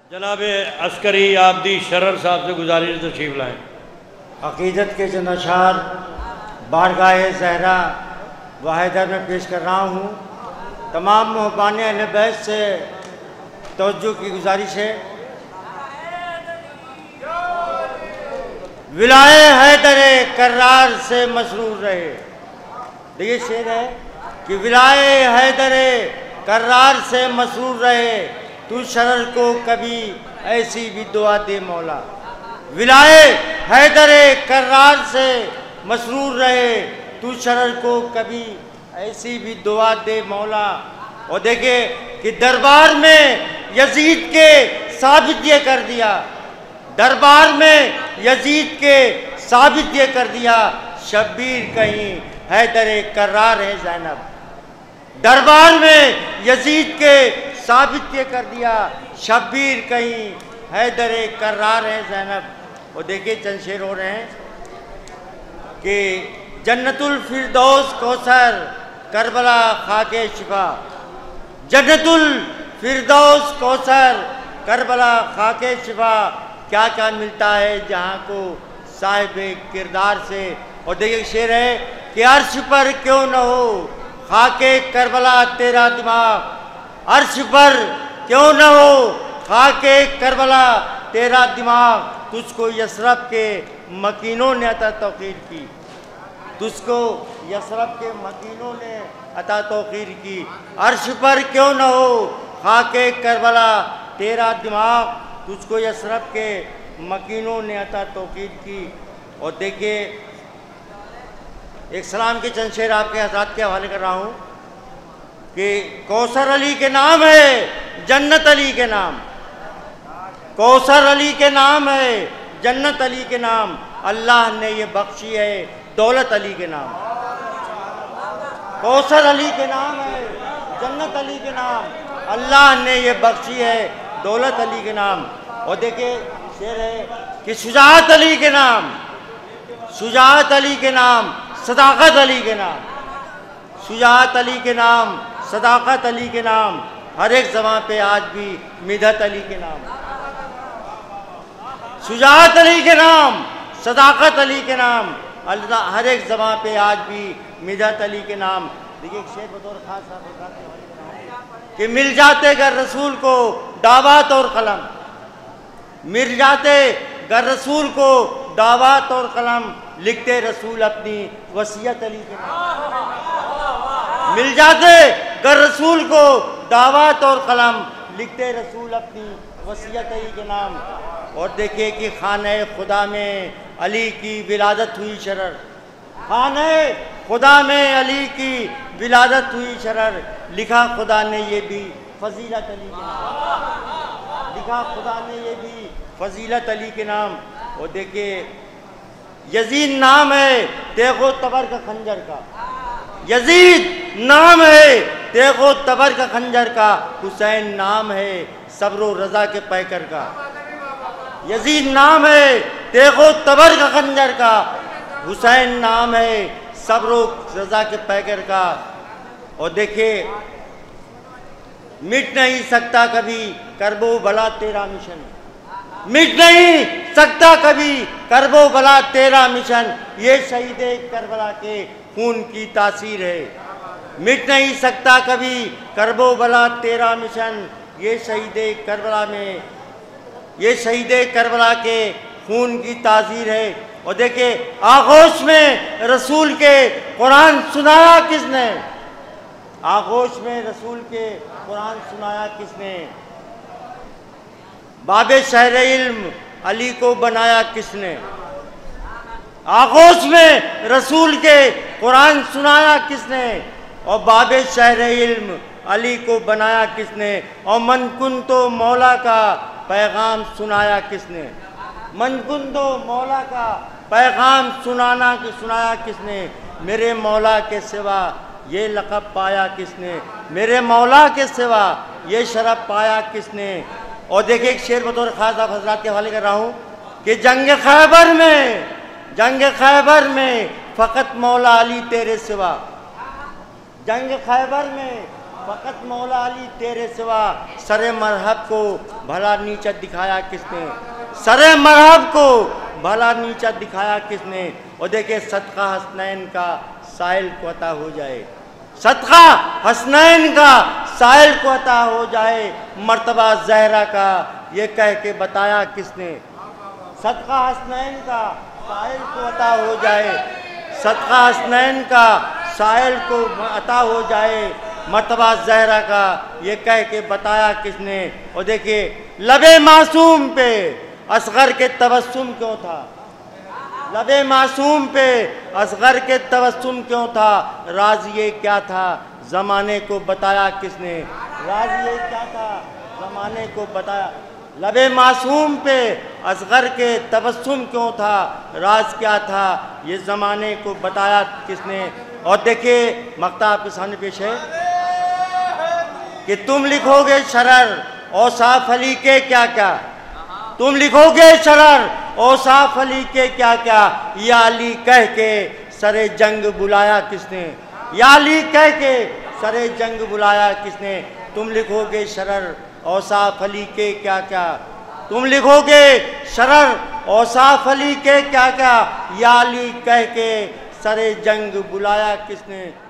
जनाब अस्करी आबदी शरर साहब से गुजारिश तशरीफ लाएँ। अक़ीदत के चंद अशार बारगाह ज़हरा वाहिदर में पेश कर रहा हूँ। तमाम मुहब्बान अहले बैत से तवज्जो की गुजारिश है। विलाए हैदरे कर्रार से मसरूर रहे। देखिए शेर है कि विलाए हैदरे कर्रार से मसरूर रहे, तू शरर को कभी ऐसी भी दुआ दे मौला। विलाए हैदरे कर्रार से मसरूर रहे, तू शरर को कभी ऐसी भी दुआ दे मौला। और देखे कि दरबार में यजीद के साबित ये कर दिया, दरबार में यजीद के साबित ये कर दिया, शब्बीर कहीं हैदरे कर्रार है ज़ैनब। दरबार में यजीद के साबित ये कर दिया, शब्बीर कहीं हैदरे कर्रार है ज़ैनब। और देखिए चंद शेर हो रहे हैं कि जन्नतुल फिरदौस कौसर करबला खाके शिफा। जन्नतुल फिरदौस कौसर करबला खाके शिफा, क्या क्या मिलता है जहाँ को साहिब किरदार से। और देखिए शेर है कि अर्श पर क्यों न हो खाके करबला तेरा दिमाग। अर्श पर क्यों न हो खाके करबला तेरा दिमाग, तुझको यसरब के मकीनों ने अता तौकीर की। तुझको यसरब के मकीनों ने अता तौकीर की। अर्श पर क्यों न हो खाके करबला तेरा दिमाग, तुझको यसरब के मकीनों ने अता तौकीर की। और देखिए एक सलाम के चंद शेर आपके हज़रात के हवाले कर रहा हूँ कि कौसर अली के नाम है जन्नत अली के नाम। कौसर अली के नाम है जन्नत अली के नाम, अल्लाह ने ये बख्शी है दौलत अली के नाम। कौसर अली के नाम है जन्नत अली के नाम, अल्लाह ने ये बख्शी है दौलत अली के नाम। और देखिए शेर है कि शुजाअत अली के नाम, शुजाअत अली के नाम, सदाकत अली के नाम। शुजाअत अली के नाम, सदाकत अली के नाम, हर एक ज़बां पे आज भी मिदत अली के नाम। शुजाअत अली के नाम, सदाकत अली के नाम, अल्लाह हर एक ज़बां पे आज भी मिदत अली के नाम। देखिए एक शेर बतौर खास कि मिल जाते गर रसूल को दावत और कलम। मिल जाते गर रसूल को दावत और कलम, लिखते रसूल अपनी वसीयत अली के नाम। मिल जाते गर रसूल को दावत और कलम, लिखते रसूल अपनी वसीयत अली के नाम। और देखिए कि खाने खुदा में अली की विलादत हुई शरर। खाने खुदा में अली की विलादत हुई शरर, लिखा खुदा ने ये भी फजीलत अली के नाम। लिखा खुदा ने ये भी फजीलत अली के नाम। और देखिए यजीद नाम है तेगो तबर का खंजर का। यजीद नाम है तेगो तबर का खंजर का, हुसैन नाम है सब्र रज़ा के पैकर का। यजीद नाम है तेगो तबर का खंजर का, हुसैन नाम है सब्र रज़ा के पैकर का। और देखिए मिट नहीं सकता कभी करबो भला तेरा मिशन। मिट नहीं सकता कभी करबो भला तेरा मिशन, ये शहीद करबला के खून की तासीर है। मिट नहीं सकता कभी करबो भला तेरा मिशन, ये शहीद करबला में, ये शहीद करबला के खून की तासीर है। और देखिए आगोश में रसूल के कुरान सुनाया किसने। आगोश में रसूल के कुरान सुनाया किसने। बाबे शहर इल्म अली को बनाया किसने। आगोश में रसूल के कुरान सुनाया किसने, और बाबे शहर इल्म अली को बनाया किसने। और मन कुन तो मौला का पैगाम सुनाया किसने। मन कुन तो मौला का पैगाम सुनाया किसने। मेरे मौला के सिवा ये लक़ब पाया किसने। मेरे मौला के सिवा ये शरफ पाया किसने। और देखिए एक शेर बतौर ख़ास आप हज़रात के हवाले कर रहा हूँ कि जंग खैबर में फ़कत मौला अली तेरे सिवा। जंग खैबर में फ़कत मौला अली तेरे सिवा सरे मरहब को भला नीचा दिखाया किसने, सरे मरहब को भला नीचा दिखाया किसने। और देखिए सदका हसनैन का साइल को अता हो जाए, सदका हसनैन का साइल को अता हो जाए, मर्तबा ज़हरा का ये कह के बताया किसने। सदका हसनैन का साइल को अता हो जाए, सदका हसनैन का साइल को अता हो जाए, मर्तबा ज़हरा का ये कह के बताया किसने। और देखिए लबे मासूम पे असगर के तबस्सुम क्यों था, लबे मासूम पे असगर के तबस्सुम क्यों था, राज ये क्या था ज़माने को बताया किसने, राज ये क्या था ज़माने को बताया। लबे मासूम पे असगर के तबस्सुम क्यों था, राज क्या था ये ज़माने को बताया किसने। और देखिए मक्ता आपके सामने पेश है कि तुम लिखोगे शरर औसाफ अली के क्या क्या, तुम लिखोगे शरर औसाफ अली के क्या क्या, या अली कह के सरे जंग बुलाया किसने, या अली कह के सरे जंग बुलाया किसने। तुम लिखोगे शरर औसाफ अली के क्या क्या, तुम लिखोगे शरर औसाफ अली के क्या क्या, या अली कह के सरे जंग बुलाया किसने।